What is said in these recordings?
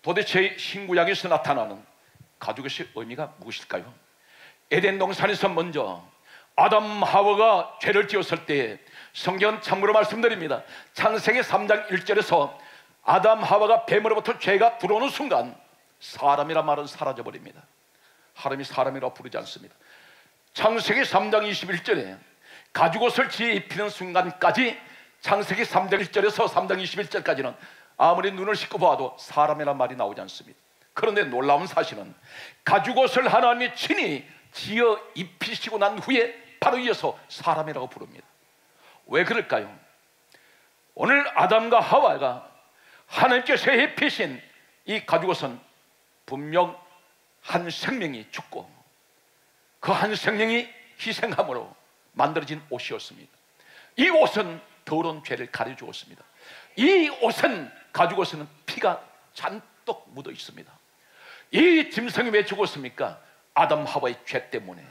도대체 신구약에서 나타나는 가죽옷의 의미가 무엇일까요? 에덴 동산에서 먼저 아담 하와가 죄를 지었을 때 성경은 참으로 말씀드립니다. 창세기 3장 1절에서 아담 하와가 뱀으로부터 죄가 들어오는 순간 사람이란 말은 사라져버립니다. 하나님이 사람이라고 부르지 않습니다. 창세기 3장 21절에 가죽옷을 지에 입히는 순간까지, 창세기 3장 1절에서 3장 21절까지는 아무리 눈을 씻고 봐도 사람이란 말이 나오지 않습니다. 그런데 놀라운 사실은 가죽옷을 하나님이 친히 지어 입히시고 난 후에 바로 이어서 사람이라고 부릅니다. 왜 그럴까요? 오늘 아담과 하와가 하나님께서 입히신 이 가죽옷은 분명 한 생명이 죽고 그 한 생명이 희생함으로 만들어진 옷이었습니다. 이 옷은 더러운 죄를 가려주었습니다. 이 옷은, 가죽옷에는 피가 잔뜩 묻어 있습니다. 이 짐승이 왜 죽었습니까? 아담 하와의 죄 때문에.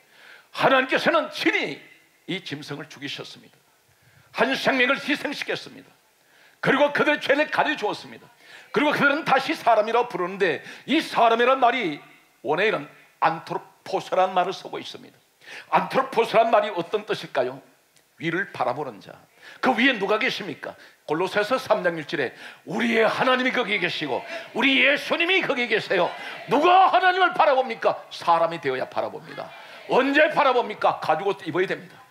하나님께서는 친히 이 짐승을 죽이셨습니다. 한 생명을 희생시켰습니다. 그리고 그들의 죄를 가려주었습니다. 그리고 그들은 다시 사람이라고 부르는데, 이 사람이란 말이 원어에는 안트로포스라는 말을 쓰고 있습니다. 안트로포스란 말이 어떤 뜻일까요? 위를 바라보는 자. 그 위에 누가 계십니까? 골로새서 3장 1절에 우리의 하나님이 거기에 계시고 우리 예수님이 거기에 계세요. 누가 하나님을 바라봅니까? 사람이 되어야 바라봅니다. 언제 바라봅니까? 가죽옷 입어야 됩니다.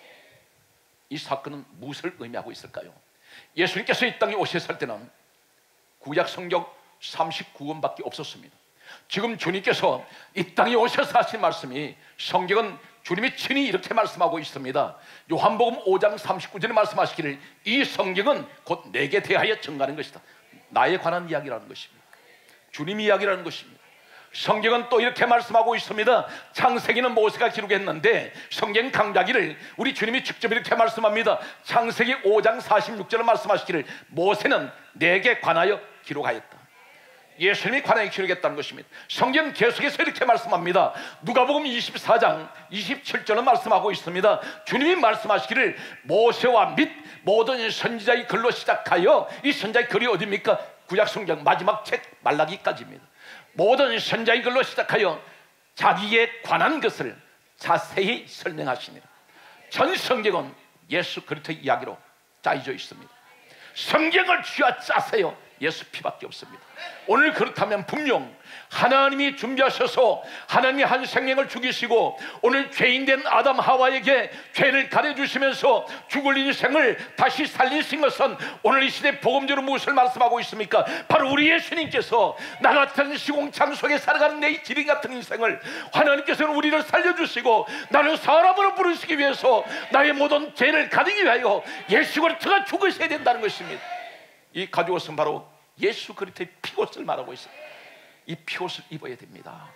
이 사건은 무엇을 의미하고 있을까요? 예수님께서 이 땅에 오셨을 때는 구약 성경 39권밖에 없었습니다. 지금 주님께서 이 땅에 오셔서 하신 말씀이, 성경은 주님이 친히 이렇게 말씀하고 있습니다. 요한복음 5장 39절에 말씀하시기를 이 성경은 곧 내게 대하여 증가하는 것이다. 나에 관한 이야기라는 것입니다. 주님 이야기라는 것입니다. 성경은 또 이렇게 말씀하고 있습니다. 창세기는 모세가 기록했는데 성경 강자기를 우리 주님이 직접 이렇게 말씀합니다. 창세기 5장 46절에 말씀하시기를 모세는 내게 관하여 기록하였다. 예수님이 관하여 기록했다는 것입니다. 성경 계속해서 이렇게 말씀합니다. 누가복음 24장 27절은 말씀하고 있습니다. 주님이 말씀하시기를 모세와 및 모든 선지자의 글로 시작하여, 이 선지자의 글이 어디입니까? 구약 성경 마지막 책 말라기까지입니다. 모든 선지자의 글로 시작하여 자기에 관한 것을 자세히 설명하시니라. 전 성경은 예수 그리스도의 이야기로 짜여져 있습니다. 성경을 쥐어짜세요. 예수 피밖에 없습니다. 오늘 그렇다면 분명 하나님이 준비하셔서 하나님이 한 생명을 죽이시고 오늘 죄인된 아담 하와에게 죄를 가려주시면서 죽을 인생을 다시 살리신 것은 오늘 이 시대 복음적으로 무엇을 말씀하고 있습니까? 바로 우리 예수님께서 나 같은 시공창 속에 살아가는 내 지린 같은 인생을 하나님께서는 우리를 살려주시고 나를 사람으로 부르시기 위해서 나의 모든 죄를 가리기 위하여 예수 그리스도가 죽으셔야 된다는 것입니다. 이 가죽옷은 바로 예수 그리스도의 피옷을 말하고 있습니다. 이 피옷을 입어야 됩니다.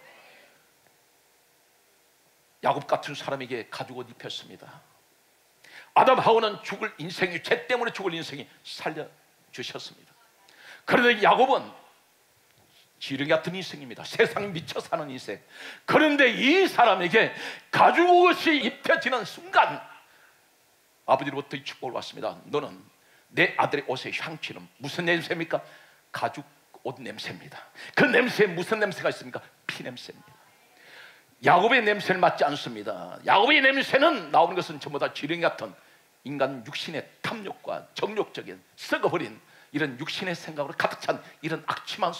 야곱 같은 사람에게 가죽옷 입혔습니다. 아담 하와는 죽을 인생이, 죄 때문에 죽을 인생이 살려주셨습니다. 그런데 야곱은 지렁이 같은 인생입니다. 세상에 미쳐 사는 인생. 그런데 이 사람에게 가죽옷이 입혀지는 순간 아버지로부터 이 축복을 받습니다. 너는 내 아들의 옷의 향취는 무슨 냄새입니까? 가죽 옷 냄새입니다. 그 냄새에 무슨 냄새가 있습니까? 피 냄새입니다. 야곱의 냄새는 맡지 않습니다. 야곱의 냄새는 나오는 것은 전부 다 지렁이 같은 인간 육신의 탐욕과 정욕적인 썩어버린 이런 육신의 생각으로 가득 찬 이런 악취만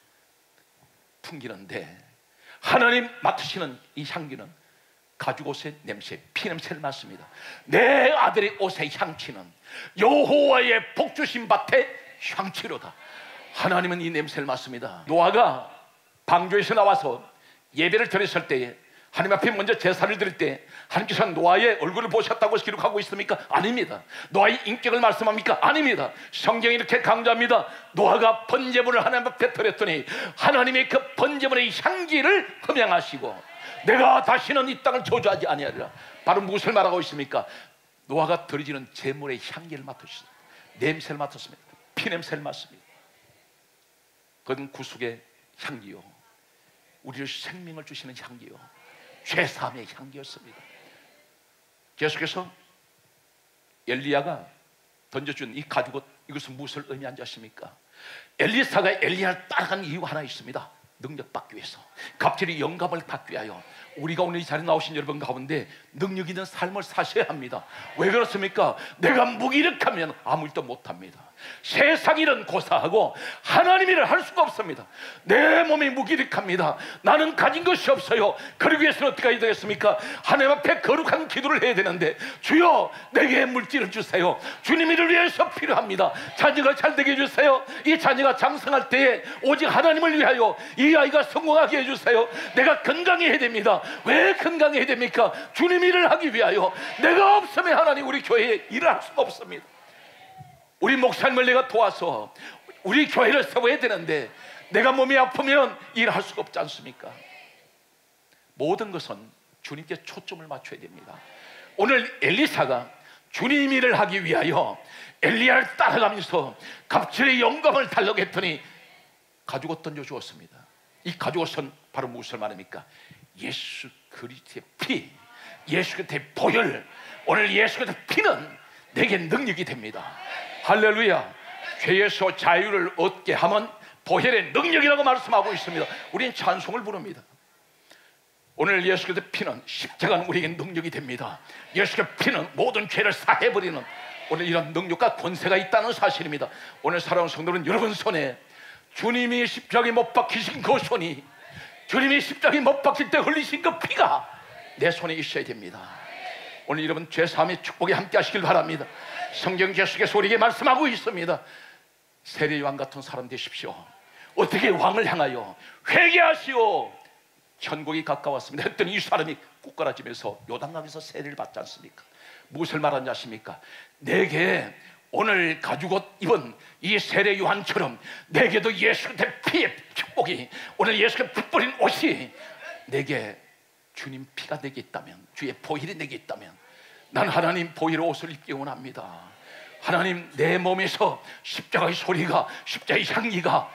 풍기는데, 하나님 맡으시는 이 향기는 가죽옷의 냄새, 피냄새를 맡습니다. 내 아들의 옷의 향취는 여호와의 복주신 밭의 향취로다. 하나님은 이 냄새를 맡습니다. 노아가 방주에서 나와서 예배를 드렸을 때에 하나님 앞에 먼저 제사를 드릴 때 하나님께서 노아의 얼굴을 보셨다고 기록하고 있습니까? 아닙니다. 노아의 인격을 말씀합니까? 아닙니다. 성경이 이렇게 강조합니다. 노아가 번제물을 하나님 앞에 드렸더니 하나님의 그 번제물의 향기를 흠양하시고 내가 다시는 이 땅을 저주하지 아니하리라. 바로 무엇을 말하고 있습니까? 노아가 드려지는 제물의 향기를 맡으셨습니다. 냄새를 맡았습니다. 피냄새를 맡습니다. 그건 구속의 향기요, 우리를 생명을 주시는 향기요, 죄사함의 향기였습니다. 계속해서 엘리야가 던져준 이 가죽옷 이것은 무엇을 의미하는지 아십니까? 엘리사가 엘리야를 따라간 이유가 하나 있습니다. 능력 받기 위해서, 갑자기 영감을 받기 위하여. 우리가 오늘 이 자리에 나오신 여러분 가운데 능력 있는 삶을 사셔야 합니다. 왜 그렇습니까? 내가 무기력하면 아무 일도 못합니다. 세상 일은 고사하고 하나님 일을 할 수가 없습니다. 내 몸이 무기력합니다. 나는 가진 것이 없어요. 그러기 위해서는 어떻게 해야 되겠습니까? 하나님 앞에 거룩한 기도를 해야 되는데, 주여 내게 물질을 주세요. 주님 일을 위해서 필요합니다. 자녀가 잘 되게 해주세요. 이 자녀가 장성할 때에 오직 하나님을 위하여 이 아이가 성공하게 해주세요. 내가 건강해야 됩니다. 왜 건강해야 됩니까? 주님 일을 하기 위하여. 내가 없으면 하나님 우리 교회에 일을 할 수가 없습니다. 우리 목사님을 내가 도와서 우리 교회를 세워야 되는데 내가 몸이 아프면 일할 수가 없지 않습니까? 모든 것은 주님께 초점을 맞춰야 됩니다. 오늘 엘리사가 주님 일을 하기 위하여 엘리야를 따라가면서 갑질의 영감을 달라고 했더니 가지고 던져 주었습니다. 이 가지고선 바로 무엇을 말합니까? 예수 그리스도의 피, 예수 그리스도의 보혈. 오늘 예수 그리스도의 피는 내게 능력이 됩니다. 할렐루야. 죄에서 자유를 얻게 하면 보혈의 능력이라고 말씀하고 있습니다. 우리는 찬송을 부릅니다. 오늘 예수 그리스도의 피는, 십자가는 우리에게 능력이 됩니다. 예수 그리스도의 피는 모든 죄를 사해버리는 오늘 이런 능력과 권세가 있다는 사실입니다. 오늘 사랑하는 성도는 여러분 손에 주님이 십자가에 못 박히신 그 손이, 주님이 십자가에 못 박힐 때 흘리신 그 피가 내 손에 있어야 됩니다. 오늘 여러분 죄사함의 축복에 함께 하시길 바랍니다. 성경 계속해서 우리에게 말씀하고 있습니다. 세례요한 같은 사람 되십시오. 어떻게 왕을 향하여 회개하시오, 천국이 가까웠습니다 했더니 이 사람이 꾹가라지면서 요단강에서 세례를 받지 않습니까? 무엇을 말하는지 아십니까? 내게 오늘 가지고 입은 이 세례 요한처럼 내게도 예수 그리스도의 피의 축복이, 오늘 예수 그리스도의 피 뿌린 옷이 내게 주님 피가 내게 있다면, 주의 보혈이 내게 있다면 난 하나님 보혈 옷을 입기 원합니다. 하나님 내 몸에서 십자가의 소리가, 십자가의 향기가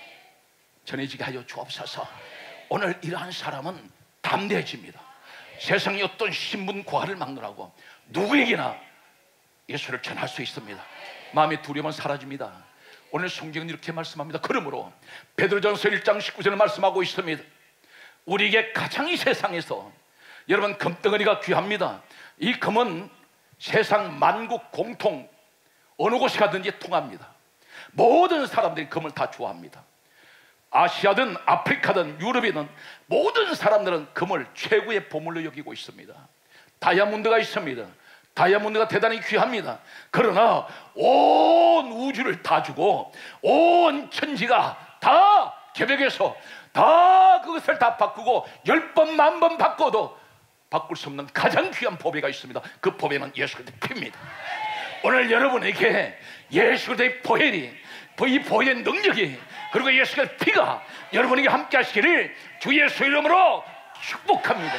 전해지게 하여 주옵소서. 오늘 이러한 사람은 담대해집니다. 세상의 어떤 신분 고하를 막느라고 누구에게나 예수를 전할 수 있습니다. 마음의 두려움은 사라집니다. 오늘 성경은 이렇게 말씀합니다. 그러므로 베드로전서 1장 19절을 말씀하고 있습니다. 우리에게 가장 이 세상에서, 여러분 금덩어리가 귀합니다. 이 금은 세상 만국 공통, 어느 곳에 가든지 통합니다. 모든 사람들이 금을 다 좋아합니다. 아시아든 아프리카든 유럽이든 모든 사람들은 금을 최고의 보물로 여기고 있습니다. 다이아몬드가 있습니다. 다이아몬드가 대단히 귀합니다. 그러나 온 우주를 다 주고 온 천지가 다 개벽해서 다 그것을 다 바꾸고 10번 만번 바꿔도 바꿀 수 없는 가장 귀한 보배가 있습니다. 그 보배는 예수 그리스도의 피입니다. 오늘 여러분에게 예수 그리스도의 보혈이, 이 보혈의 능력이, 그리고 예수 그리스도의 피가 여러분에게 함께 하시기를 주 예수 이름으로 축복합니다.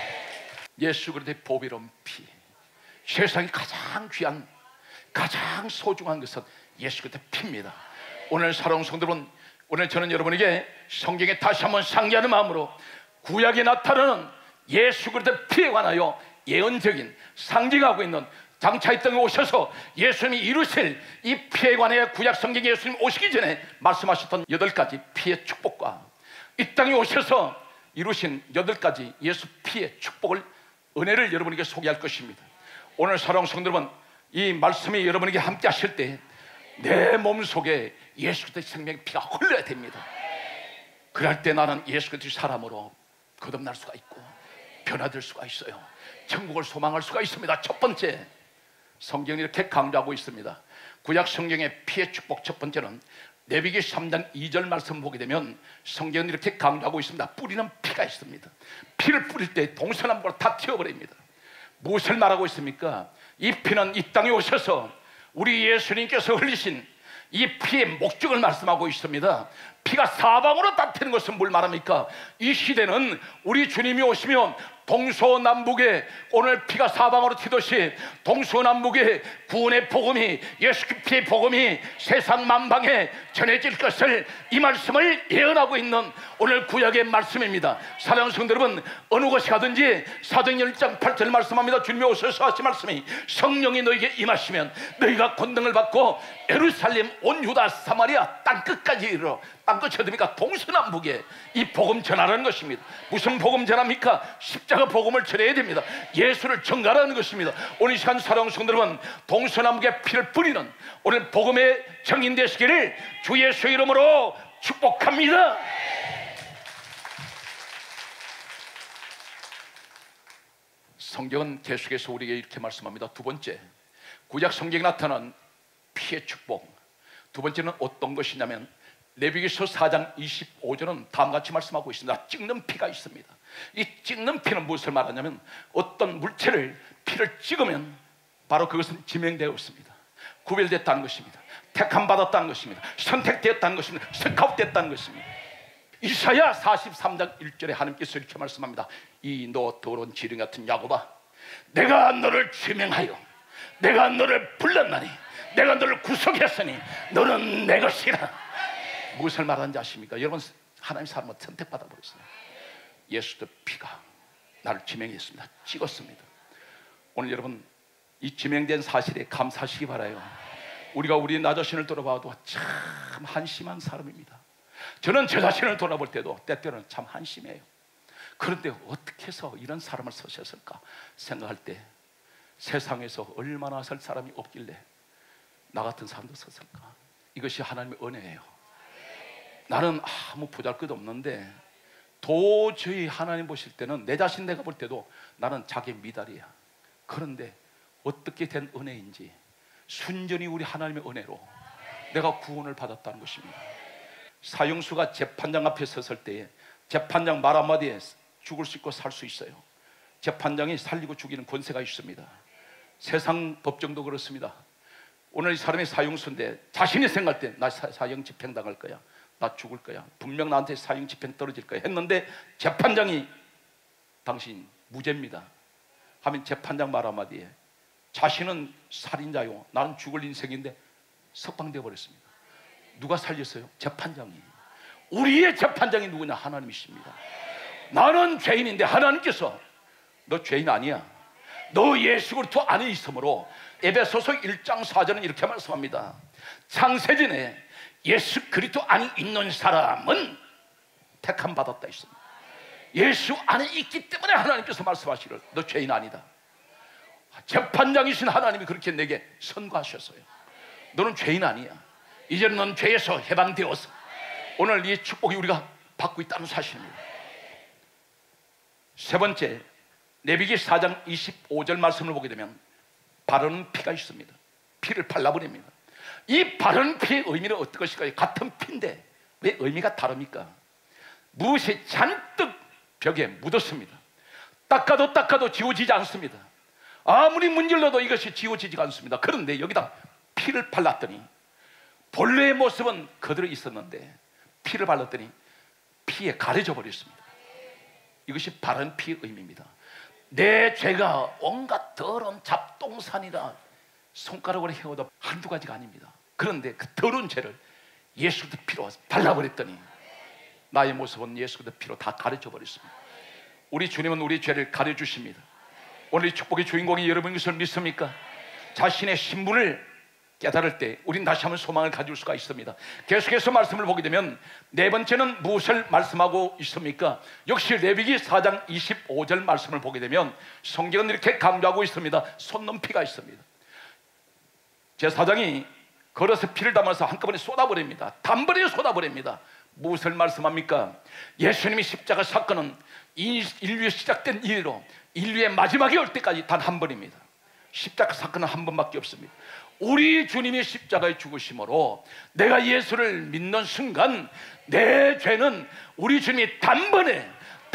예수 그리스도의 보배로운 피, 세상에 가장 귀한, 가장 소중한 것은 예수 그리스도의 피입니다. 오늘 사랑하는 성도들은, 오늘 저는 여러분에게 성경에 다시 한번 상기하는 마음으로 구약에 나타나는 예수 그리스도의 피에 관하여 예언적인, 상징하고 있는, 장차 이 땅에 오셔서 예수님이 이루실 이 피에 관하여 구약 성경에 예수님 오시기 전에 말씀하셨던 8가지 피의 축복과 이 땅에 오셔서 이루신 8가지 예수 피의 축복을, 은혜를 여러분에게 소개할 것입니다. 오늘 사랑하는 성도 여러분, 이 말씀이 여러분에게 함께 하실 때 내 몸속에 예수 그리스도의 생명의 피가 흘러야 됩니다. 그럴 때 나는 예수 그리스도의 사람으로 거듭날 수가 있고 변화될 수가 있어요. 천국을 소망할 수가 있습니다. 첫 번째, 성경이 이렇게 강조하고 있습니다. 구약 성경의 피의 축복 첫 번째는 레위기 3장 2절 말씀 보게 되면 성경은 이렇게 강조하고 있습니다. 뿌리는 피가 있습니다. 피를 뿌릴 때 동서남북으로 다 튀어버립니다. 무엇을 말하고 있습니까? 이 피는 이 땅에 오셔서 우리 예수님께서 흘리신 이 피의 목적을 말씀하고 있습니다. 피가 사방으로 다 튀는 것은 뭘 말합니까? 이 시대는 우리 주님이 오시면 동서남북에 오늘 피가 사방으로 튀듯이 동서남북에 구원의 복음이, 예수 그리스도의 복음이 세상 만방에 전해질 것을, 이 말씀을 예언하고 있는 오늘 구약의 말씀입니다. 사랑하는 성도 여러분, 어느 곳에 가든지 사도행전 1장 8절 말씀합니다. 주님이 오셔서 하신 말씀이, 성령이 너에게 임하시면 너희가 권능을 받고 예루살렘, 온 유다, 사마리아 땅끝까지 이르러, 땅끝이 어디입니까? 동서남북에 이 복음 전하라는 것입니다. 무슨 복음 전합니까? 십자가 복음을 전해야 됩니다. 예수를 전가라는 것입니다. 오늘 이 시간 사랑하는 성도 여러분, 동서남북에 피를 뿌리는 오늘 복음의 정인 되시기를 주 예수 이름으로 축복합니다. 성경은 계속해서 우리에게 이렇게 말씀합니다. 두 번째, 구약 성경에 나타난 피의 축복. 두 번째는 어떤 것이냐면 레위기서 4장 25절은 다음같이 말씀하고 있습니다. 찍는 피가 있습니다. 이 찍는 피는 무엇을 말하냐면 어떤 물체를, 피를 찍으면 바로 그것은 지명되었습니다. 구별됐다는 것입니다. 택함받았다는 것입니다. 선택되었다는 것입니다. 스카웃됐다는 것입니다. 이사야 43장 1절에 하나님께서 이렇게 말씀합니다. 이 너 더러운 지렁이 같은 야곱아, 내가 너를 지명하여 내가 너를 불렀나니 내가 너를 구속했으니 너는 내 것이라. 무엇을 말하는지 아십니까? 여러분, 하나님 사람은 선택받아 버렸어요. 예수의 피가 나를 지명했습니다. 찍었습니다. 오늘 여러분, 이 지명된 사실에 감사하시기 바라요. 우리가 나 자신을 돌아봐도 참 한심한 사람입니다. 저는 제 자신을 돌아볼 때도 때때로는 참 한심해요. 그런데 어떻게 해서 이런 사람을 쓰셨을까 생각할 때 세상에서 얼마나 살 사람이 없길래 나 같은 사람도 썼을까? 이것이 하나님의 은혜예요. 나는 아무 보잘것없는데 도저히 하나님 보실 때는, 내 자신 내가 볼 때도 나는 자기 미달이야. 그런데 어떻게 된 은혜인지, 순전히 우리 하나님의 은혜로 내가 구원을 받았다는 것입니다. 사형수가 재판장 앞에 섰을 때에 재판장 말 한마디에 죽을 수 있고 살 수 있어요. 재판장이 살리고 죽이는 권세가 있습니다. 세상 법정도 그렇습니다. 오늘 이 사람이 사형수인데 자신이 생각할 때 나 사형 집행당할 거야, 나 죽을 거야, 분명 나한테 사형 집행 떨어질 거야 했는데 재판장이 당신 무죄입니다 하면 재판장 말 한마디에 자신은 살인자요, 나는 죽을 인생인데 석방되어 버렸습니다. 누가 살렸어요? 재판장이. 우리의 재판장이 누구냐? 하나님이십니다. 나는 죄인인데 하나님께서 너 죄인 아니야, 너 예수 그리스도 안에 있으므로, 에베소서 1장 4절은 이렇게 말씀합니다. 창세전에 예수 그리스도 안에 있는 사람은 택함 받았다 있습니다. 예수 안에 있기 때문에 하나님께서 말씀하시기를 너 죄인 아니다. 재판장이신 하나님이 그렇게 내게 선고하셨어요. 너는 죄인 아니야. 이제는 넌 죄에서 해방되어서 오늘 이 축복이 우리가 받고 있다는 사실입니다. 세 번째, 레위기 4장 25절 말씀을 보게 되면 바르는 피가 있습니다. 피를 발라버립니다. 이 바르는 피의 의미는 어떤 것일까요? 같은 피인데 왜 의미가 다릅니까? 무엇이 잔뜩 벽에 묻었습니다. 닦아도 지워지지 않습니다. 아무리 문질러도 이것이 지워지지가 않습니다. 그런데 여기다 피를 발랐더니, 본래의 모습은 그대로 있었는데 피를 발랐더니 피에 가려져 버렸습니다. 이것이 바른 피의 의미입니다. 내 죄가 온갖 더러운 잡동산이라 손가락으로 헤어도 한두 가지가 아닙니다. 그런데 그 더러운 죄를 예수 그리스도 피로 발라버렸더니 나의 모습은 예수 그리스도 피로 다 가려져 버렸습니다. 우리 주님은 우리 죄를 가려주십니다. 오늘 이 축복의 주인공이 여러분인 것을 믿습니까? 자신의 신분을 깨달을 때 우린 다시 한번 소망을 가질 수가 있습니다. 계속해서 말씀을 보게 되면 네 번째는 무엇을 말씀하고 있습니까? 역시 레위기 4장 25절 말씀을 보게 되면 성경은 이렇게 강조하고 있습니다. 손넘피가 있습니다. 제사장이 걸어서 피를 담아서 한꺼번에 쏟아버립니다. 단번에 쏟아버립니다. 무엇을 말씀합니까? 예수님이 십자가 사건은 인류에 시작된 이래로 인류의 마지막이 올 때까지 단 한 번입니다. 십자가 사건은 한 번밖에 없습니다. 우리 주님이 십자가에 죽으심으로 내가 예수를 믿는 순간 내 죄는 우리 주님이 단번에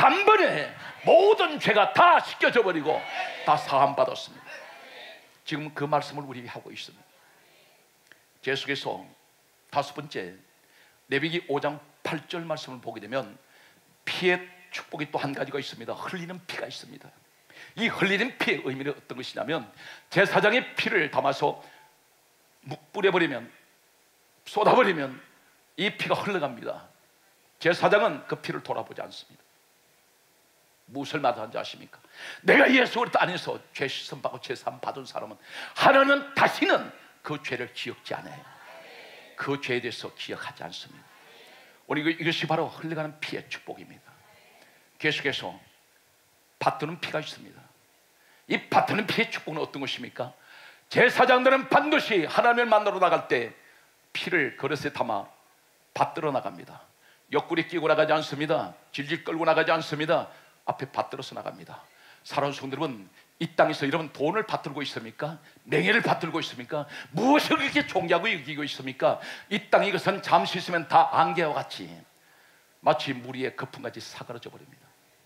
모든 죄가 다 씻겨져 버리고 다 사함받았습니다. 지금 그 말씀을 우리에게 하고 있습니다. 계속해서 다섯 번째, 레위기 5장 48절 말씀을 보게 되면 피의 축복이 또 한 가지가 있습니다. 흘리는 피가 있습니다. 이 흘리는 피의 의미는 어떤 것이냐면, 제사장의 피를 담아서 뿌려버리면, 쏟아버리면 이 피가 흘러갑니다. 제사장은 그 피를 돌아보지 않습니다. 무엇을 말하는지 아십니까? 내가 예수 그리스도 안에서 죄 씻음 받고 제사함 받은 사람은 하나님은 다시는 그 죄를 기억지 않아요. 그 죄에 대해서 기억하지 않습니다. 오늘 이것이 바로 흘러가는 피의 축복입니다. 계속해서 받드는 피가 있습니다. 이 받드는 피의 축복은 어떤 것입니까? 제사장들은 반드시 하나님을 만나러 나갈 때 피를 그릇에 담아 받들어 나갑니다. 옆구리 끼고 나가지 않습니다. 질질 끌고 나가지 않습니다. 앞에 받들어서 나갑니다. 사랑하는 성도 여러분, 이 땅에서 여러분 돈을 받들고 있습니까? 명예를 받들고 있습니까? 무엇을 그렇게 존귀하고 여기고 있습니까? 이 땅에 이것은 잠시 있으면 다 안개와 같이 마치 물 위에 거품같이 사그라져 버립니다.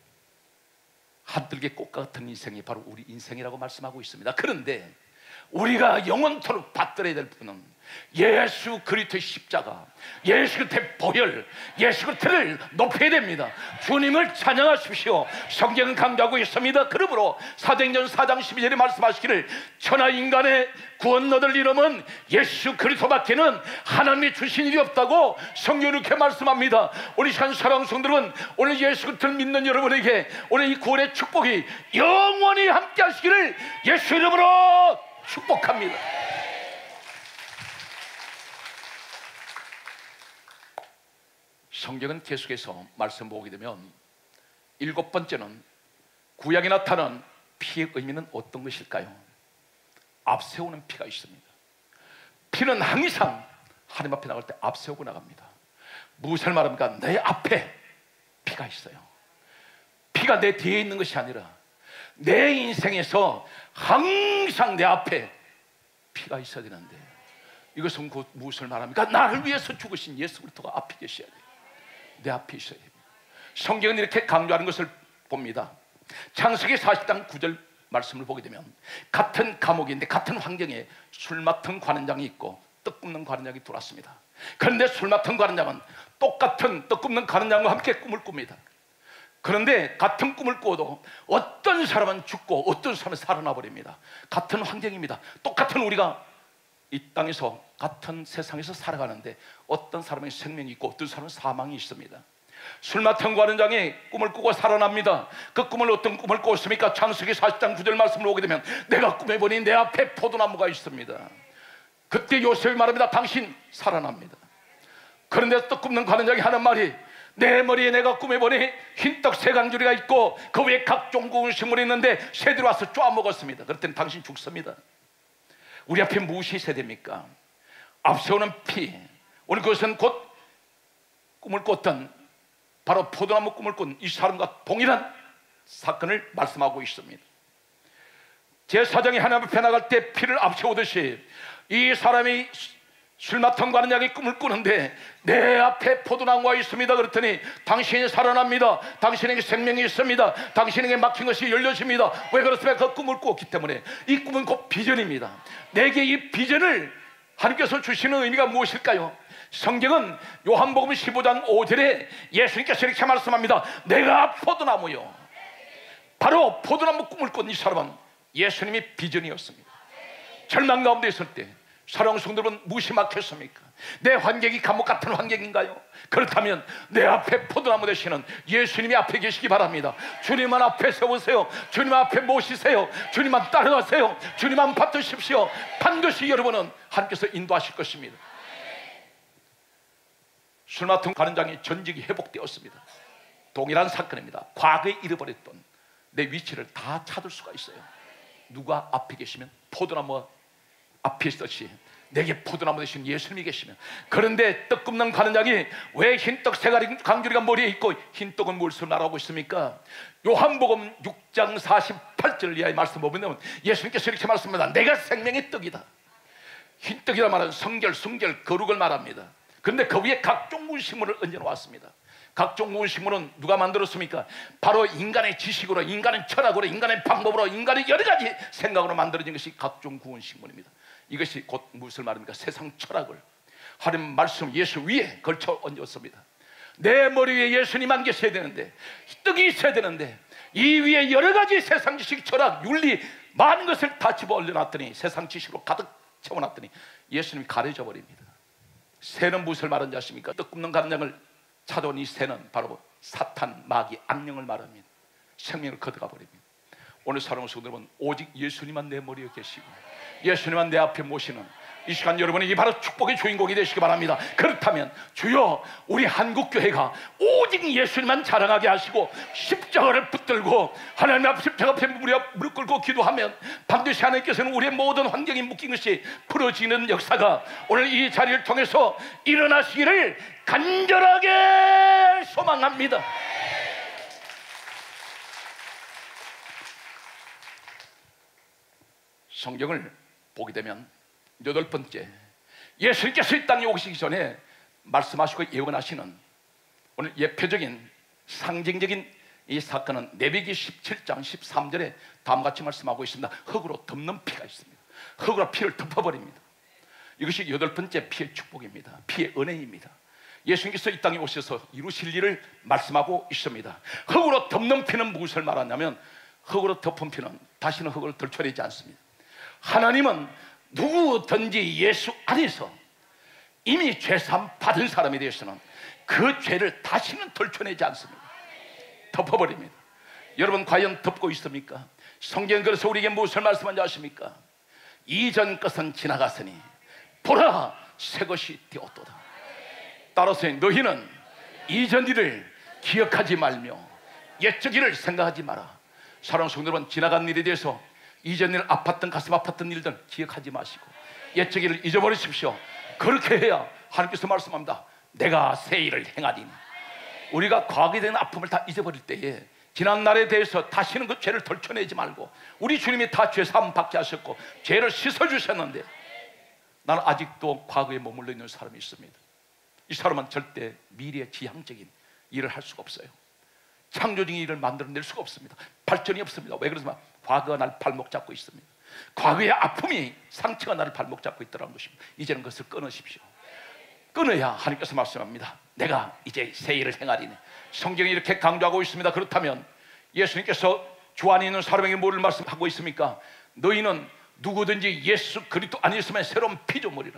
한들개 꽃과 같은 인생이 바로 우리 인생이라고 말씀하고 있습니다. 그런데 우리가 영원토록 받들어야 될 분은 예수 그리스도의 십자가, 예수 그리스도의 보혈, 예수 그리스도를 높여야 됩니다. 주님을 찬양하십시오. 성경은 강조하고 있습니다. 그러므로 사도행전 4장 12절에 말씀하시기를 천하 인간의 구원 얻을 이름은 예수 그리스도밖에는 하나님이 주신 일이 없다고 성경은 이렇게 말씀합니다. 우리 사랑하는 성도들은 오늘 예수 그리스도를 믿는 여러분에게 오늘 이 구원의 축복이 영원히 함께 하시기를 예수 이름으로 축복합니다. 성경은 계속해서 말씀 보게 되면 7번째는 구약에 나타난 피의 의미는 어떤 것일까요? 앞세우는 피가 있습니다. 피는 항상 하나님 앞에 나갈 때 앞세우고 나갑니다. 무엇을 말합니까? 내 앞에 피가 있어요. 피가 내 뒤에 있는 것이 아니라 내 인생에서 항상 내 앞에 피가 있어야 되는데, 이것은 곧 무엇을 말합니까? 나를 위해서 죽으신 예수 그리스도가 앞에 계셔야 돼요. 내 앞에 있어야 됩니다. 성경은 이렇게 강조하는 것을 봅니다. 창세기 40장 9절 말씀을 보게 되면 같은 감옥인데 같은 환경에 술 맡은 관원장이 있고 떡 굽는 관원장이 들어왔습니다. 그런데 술 맡은 관원장은 똑같은 떡 굽는 관원장과 함께 꿈을 꿉니다. 그런데 같은 꿈을 꾸어도 어떤 사람은 죽고 어떤 사람은 살아나 버립니다. 같은 환경입니다. 똑같은 우리가 이 땅에서 같은 세상에서 살아가는데 어떤 사람의 생명이 있고 어떤 사람은 사망이 있습니다. 술 맡은 관원장이 꿈을 꾸고 살아납니다. 그 꿈을 어떤 꿈을 꿨습니까? 창세기 40장 9절 말씀을 보게 되면 내가 꿈에 보니 내 앞에 포도나무가 있습니다. 그때 요셉이 말합니다. 당신 살아납니다. 그런데 떡 굽는 관원장이 하는 말이, 내 머리에 내가 꿈에 보니 흰떡 3강줄이가 있고 그 위에 각종 구운 식물이 있는데 새들이 와서 쪼아먹었습니다. 그랬더니 당신 죽습니다. 우리 앞에 무엇이 있어야 됩니까? 앞세우는 피. 오늘 그것은 곧 꿈을 꿨던, 바로 포도나무 꿈을 꾼 이 사람과 동일한 사건을 말씀하고 있습니다. 제사장이 하나님 앞에 나갈 때 피를 앞세우듯이 이 사람이 술 맡은 관원장이 꿈을 꾸는데 내 앞에 포도나무가 있습니다. 그랬더니 당신이 살아납니다. 당신에게 생명이 있습니다. 당신에게 막힌 것이 열려집니다. 왜 그렇습니까? 그 꿈을 꾸었기 때문에. 이 꿈은 곧 비전입니다. 내게 이 비전을 하나님께서 주시는 의미가 무엇일까요? 성경은 요한복음 15장 5절에 예수님께서 이렇게 말씀합니다. 내가 포도나무요. 바로 포도나무 꿈을 꾼 이 사람은 예수님이 비전이었습니다. 절망 가운데 있을 때 사랑하는 성도들은 무엇이 막혔습니까? 내 환경이 감옥 같은 환경인가요? 그렇다면 내 앞에 포도나무 되시는 예수님이 앞에 계시기 바랍니다. 주님만 앞에 세우세요. 주님 앞에 모시세요. 주님만 따라가세요. 주님만 받으십시오. 반드시 여러분은 하나님께서 인도하실 것입니다. 술 맡은 관원장이 전직이 회복되었습니다. 동일한 사건입니다. 과거에 잃어버렸던 내 위치를 다 찾을 수가 있어요. 누가 앞에 계시면 포도나무 앞에 있듯이 내게 포도나무 되신 예수님이 계시면. 그런데 떡 굽는 관원장이 왜 흰떡 3강줄이가 머리에 있고 흰떡은 무엇을 말하고 있습니까? 요한복음 6장 48절 이하의 말씀 보면 예수님께서 이렇게 말씀합니다. 내가 생명의 떡이다. 흰떡이라 말하는 성결, 순결, 거룩을 말합니다. 그런데 그 위에 각종 구운 식물을 얹어 놓았습니다. 각종 구운 식물은 누가 만들었습니까? 바로 인간의 지식으로, 인간의 철학으로, 인간의 방법으로, 인간의 여러 가지 생각으로 만들어진 것이 각종 구운 식물입니다. 이것이 곧 무엇을 말합니까? 세상 철학을 하나님 말씀 예수 위에 걸쳐 얹었습니다. 내 머리 위에 예수님 안 계셔야 되는데, 떡이 있어야 되는데, 이 위에 여러 가지 세상 지식, 철학, 윤리 많은 것을 다 집어 올려놨더니, 세상 지식으로 가득 채워놨더니 예수님이 가려져 버립니다. 새는 무엇을 말하는지 아십니까? 떡 굽는 감량을 찾아온 이 새는 바로 사탄, 마귀, 악령을 말합니다. 생명을 걷어가 버립니다. 오늘 사랑하는 성도 여러분, 오직 예수님만 내 머리에 계시고 예수님만 내 앞에 모시는 이 시간, 여러분이 이 바로 축복의 주인공이 되시기 바랍니다. 그렇다면 주여, 우리 한국교회가 오직 예수님만 자랑하게 하시고 십자가를 붙들고 하나님 앞 십자가 앞에 무릎 꿇고 기도하면 반드시 하나님께서는 우리의 모든 환경이 묶인 것이 풀어지는 역사가 오늘 이 자리를 통해서 일어나시기를 간절하게 소망합니다. 성경을 보게 되면 8번째, 예수님께서 이 땅에 오시기 전에 말씀하시고 예언하시는 오늘 예표적인 상징적인 이 사건은 레위기 17장 13절에 다음같이 말씀하고 있습니다. 흙으로 덮는 피가 있습니다. 흙으로 피를 덮어버립니다. 이것이 8번째 피의 축복입니다. 피의 은혜입니다. 예수님께서 이 땅에 오셔서 이루실 일을 말씀하고 있습니다. 흙으로 덮는 피는 무엇을 말하냐면, 흙으로 덮은 피는 다시는 흙을 덜쳐내지 않습니다. 하나님은 누구든지 예수 안에서 이미 죄사함 받은 사람에 대해서는 그 죄를 다시는 덜쳐내지 않습니다. 덮어버립니다. 여러분, 과연 덮고 있습니까? 성경은 그래서 우리에게 무엇을 말씀하는지 아십니까? 이전 것은 지나갔으니 보라, 새 것이 되었도다. 따라서 너희는 이전 일을 기억하지 말며 옛적 일을 생각하지 마라. 사랑하는 성도 여러분, 지나간 일에 대해서 이전 일, 아팠던 가슴 아팠던 일들 기억하지 마시고 옛적 일을 잊어버리십시오. 그렇게 해야 하나님께서 말씀합니다. 내가 새 일을 행하리니. 우리가 과거에 대한 아픔을 다 잊어버릴 때에 지난 날에 대해서 다시는 그 죄를 덜쳐내지 말고, 우리 주님이 다 죄사함 받게 하셨고 죄를 씻어주셨는데 나는 아직도 과거에 머물러 있는 사람이 있습니다. 이 사람은 절대 미래의 지향적인 일을 할 수가 없어요. 창조적인 일을 만들어낼 수가 없습니다. 발전이 없습니다. 왜 그러지만 과거가 나를 발목 잡고 있습니다. 과거의 아픔이, 상처가 나를 발목 잡고 있다는 것입니다. 이제는 그것을 끊으십시오. 끊어야 하나님께서 말씀합니다. 내가 이제 새 일을 행하리니. 성경이 이렇게 강조하고 있습니다. 그렇다면 예수님께서 주 안에 있는 사람에게 뭐를 말씀하고 있습니까? 너희는 누구든지 예수 그리스도 안에 있으면 새로운 피조물이라.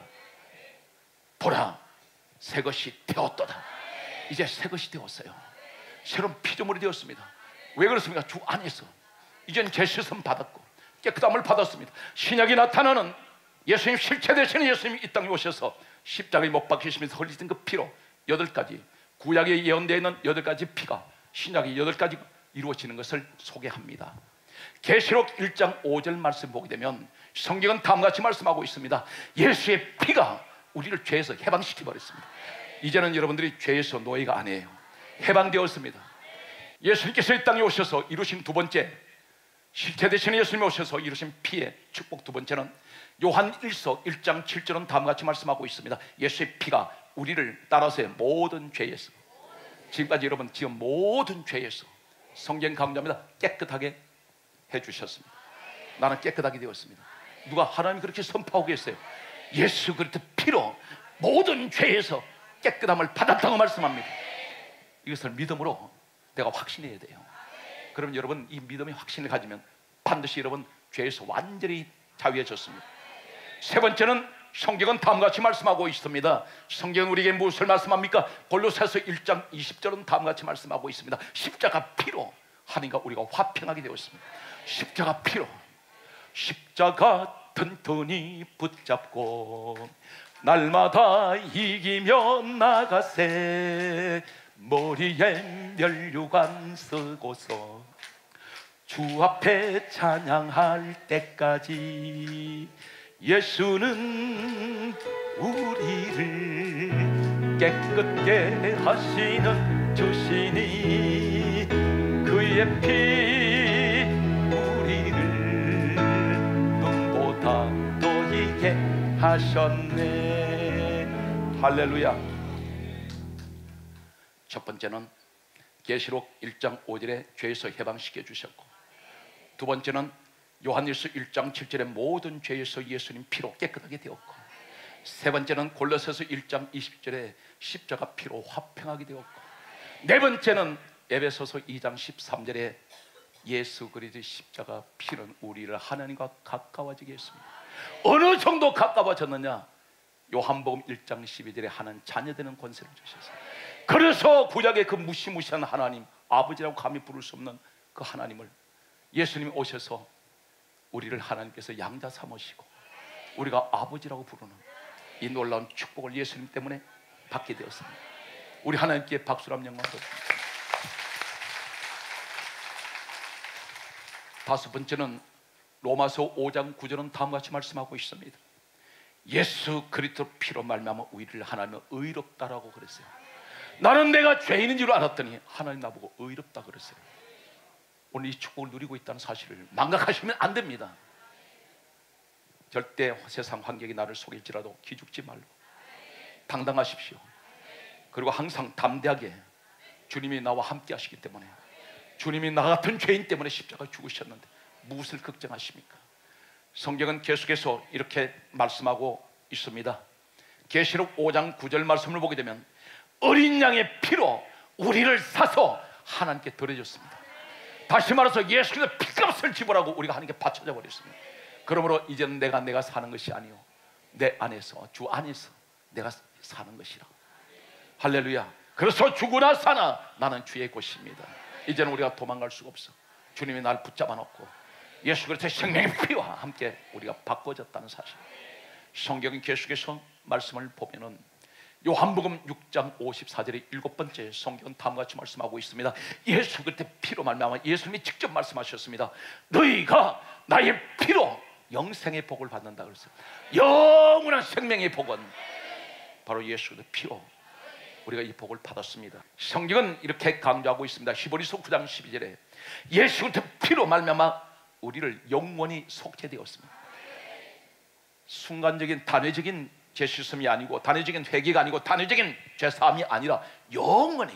보라, 새 것이 되었도다. 이제 새 것이 되었어요. 새로운 피조물이 되었습니다. 왜 그렇습니까? 주 안에서 이젠 죄 씻음 받았고 깨끗함을 받았습니다. 신약이 나타나는 예수님, 실체 되시는 예수님이 이 땅에 오셔서 십자가에 못 박히시면서 흘리신 그 피로 8가지, 구약에 예언되어 있는 8가지 피가 신약의 8가지 이루어지는 것을 소개합니다. 계시록 1장 5절 말씀 보게 되면 성경은 다음같이 말씀하고 있습니다. 예수의 피가 우리를 죄에서 해방시켜 버렸습니다. 이제는 여러분들이 죄에서 노예가 아니에요. 해방되었습니다. 예수님께서 이 땅에 오셔서 이루신 2번째, 실체 되시는 예수님이 오셔서 이루신 피의 축복 2번째는 요한일서 1장 7절은 다음같이 말씀하고 있습니다. 예수의 피가 우리를 따라서의 모든 죄에서, 지금까지 여러분 지은 모든 죄에서 성경 강조합니다. 깨끗하게 해주셨습니다. 나는 깨끗하게 되었습니다. 누가 하나님이 그렇게 선포하고 계세요. 예수 그리스도 피로 모든 죄에서 깨끗함을 받았다고 말씀합니다. 이것을 믿음으로 내가 확신해야 돼요. 그러면 여러분, 이 믿음의 확신을 가지면 반드시 여러분 죄에서 완전히 자유해졌습니다. 세 번째는 성경은 다음같이 말씀하고 있습니다. 성경은 우리에게 무엇을 말씀합니까? 골로새서 1장 20절은 다음같이 말씀하고 있습니다. 십자가 피로 하나님과 우리가 화평하게 되었습니다. 십자가 피로, 십자가 튼튼히 붙잡고 날마다 이기며 나가세. 머리에 면류관 쓰고서 주 앞에 찬양할 때까지 예수는 우리를 깨끗게 하시는 주시니 그의 피 우리를 눈보다 더이게 하셨네. 할렐루야. 첫 번째는 계시록 1장 5절에 죄에서 해방시켜 주셨고, 2번째는 요한일서 1장 7절에 모든 죄에서 예수님 피로 깨끗하게 되었고, 세 번째는 골로새서 1장 20절에 십자가 피로 화평하게 되었고, 네 번째는 에베소서 2장 13절에 예수 그리스도의 십자가 피는 우리를 하나님과 가까워지게 했습니다. 어느 정도 가까워졌느냐? 요한복음 1장 12절에 하나님 자녀되는 권세를 주셨어요. 그래서 구약의 그 무시무시한 하나님, 아버지라고 감히 부를 수 없는 그 하나님을 예수님이 오셔서 우리를 하나님께서 양자 삼으시고 우리가 아버지라고 부르는 이 놀라운 축복을 예수님 때문에 받게 되었습니다. 우리 하나님께 박수로 한번 영광 드립니다. 다섯 번째는 로마서 5장 9절은 다음과 같이 말씀하고 있습니다. 예수 그리스도 피로 말미암아 우리를 하나님은 의롭다라고 그랬어요. 나는 내가 죄인인 줄 알았더니 하나님 나보고 의롭다 그랬어요. 오늘 이 축복을 누리고 있다는 사실을 망각하시면 안 됩니다. 절대 세상 환경이 나를 속일지라도 기죽지 말고 당당하십시오. 그리고 항상 담대하게, 주님이 나와 함께 하시기 때문에, 주님이 나 같은 죄인 때문에 십자가 죽으셨는데 무엇을 걱정하십니까? 성경은 계속해서 이렇게 말씀하고 있습니다. 계시록 5장 9절 말씀을 보게 되면 어린 양의 피로 우리를 사서 하나님께 드려줬습니다. 다시 말해서 예수 그리스도의 피값을 지불하고 우리가 하나님께 바쳐져 버렸습니다. 그러므로 이제는 내가 사는 것이 아니요, 내 안에서, 주 안에서 내가 사는 것이라. 할렐루야. 그래서 죽으나 사나 나는 주의 것입니다. 이제는 우리가 도망갈 수가 없어. 주님이 날 붙잡아 놓고 예수 그리스도의 생명의 피와 함께 우리가 바꿔졌다는 사실. 성경은 계속해서 말씀을 보면은 요한복음 6장 54절의 7번째 성경은 다음과 같이 말씀하고 있습니다. 예수 그리스도의 피로 말미암아 예수님이 직접 말씀하셨습니다. 너희가 나의 피로 영생의 복을 받는다 그랬어요. 영원한 생명의 복은 바로 예수 그리스도의 피로 우리가 이 복을 받았습니다. 성경은 이렇게 강조하고 있습니다. 히브리서 9장 12절에 예수 그리스도의 피로 말미암아 우리를 영원히 속죄되었습니다. 순간적인 단회적인 죄씻음이 아니고, 단회적인 회개가 아니고, 단회적인 죄사함이 아니라 영원히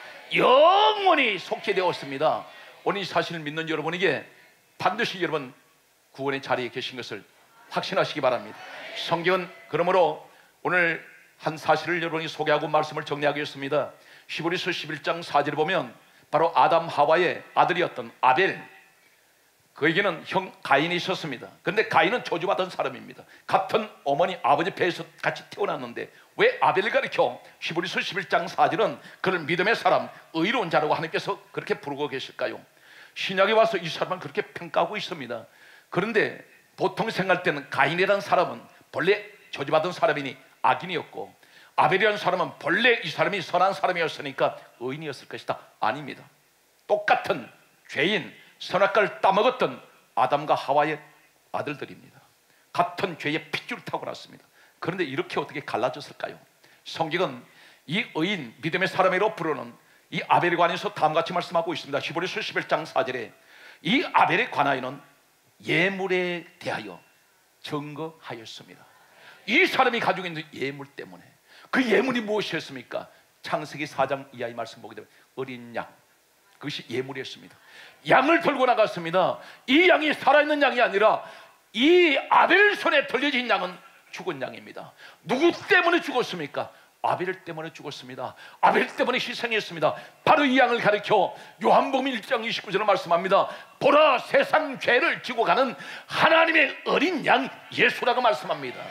속죄되었습니다. 오늘 이 사실을 믿는 여러분에게 반드시 여러분 구원의 자리에 계신 것을 확신하시기 바랍니다. 성경은 그러므로 오늘 한 사실을 여러분이 소개하고 말씀을 정리하겠습니다. 히브리서 11장 4절에 보면 바로 아담 하와의 아들이었던 아벨, 그에게는 형 가인이 있었습니다. 그런데 가인은 저주받은 사람입니다. 같은 어머니 아버지 배에서 같이 태어났는데 왜 아벨을 가리켜 히브리서 11장 4절은 그를 믿음의 사람, 의로운 자라고 하나님께서 그렇게 부르고 계실까요? 신약에 와서 이 사람은 그렇게 평가하고 있습니다. 그런데 보통 생각할 때는 가인이라는 사람은 본래 저주받은 사람이니 악인이었고, 아벨이라는 사람은 본래 이 사람이 선한 사람이었으니까 의인이었을 것이다. 아닙니다. 똑같은 죄인, 선악과를 따먹었던 아담과 하와의 아들들입니다. 같은 죄의 핏줄을 타고 났습니다. 그런데 이렇게 어떻게 갈라졌을까요? 성경은 이 의인, 믿음의 사람이라고 부르는 이 아벨에 관해서 다음과 같이 말씀하고 있습니다. 히브리서 11장 4절에 이 아벨에 관하여는 예물에 대하여 증거하였습니다. 이 사람이 가지고 있는 예물 때문에, 그 예물이 무엇이었습니까? 창세기 4장 이하의 말씀 보게 되면 어린 양, 그것이 예물이었습니다. 양을 들고 나갔습니다. 이 양이 살아있는 양이 아니라 이 아벨 손에 들려진 양은 죽은 양입니다. 누구 때문에 죽었습니까? 아벨 때문에 죽었습니다. 아벨 때문에 희생했습니다. 바로 이 양을 가리켜 요한복음 1장 29절을 말씀합니다. 보라, 세상 죄를 지고 가는 하나님의 어린 양 예수라고 말씀합니다.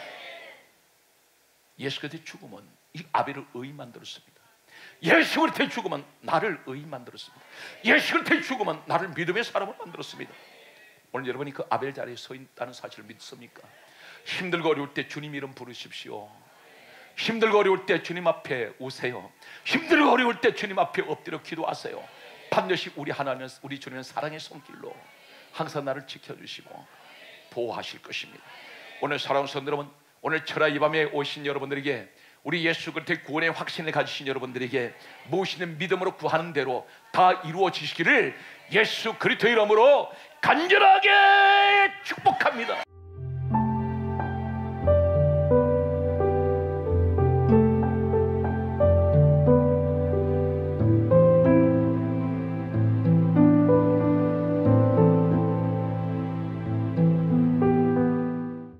예수 그리스도의 죽음은 이 아벨을 의인 만들었습니다. 예수 그리스도의 죽음은 나를 의인 만들었습니다. 예수 그리스도의 죽음은 나를 믿음의 사람을 만들었습니다. 오늘 여러분이 그 아벨 자리에 서 있다는 사실을 믿습니까? 힘들고 어려울 때 주님 이름 부르십시오. 힘들고 어려울 때 주님 앞에 오세요. 힘들고 어려울 때 주님 앞에 엎드려 기도하세요. 반드시 우리 하나님은, 우리 주님은 사랑의 손길로 항상 나를 지켜주시고 보호하실 것입니다. 오늘 사랑하는 성도 여러분, 오늘 철야 이 밤에 오신 여러분들에게, 우리 예수 그리스도의 구원의 확신을 가지신 여러분들에게 무엇이든 믿음으로 구하는 대로 다 이루어지시기를 예수 그리스도의 이름으로 간절하게 축복합니다.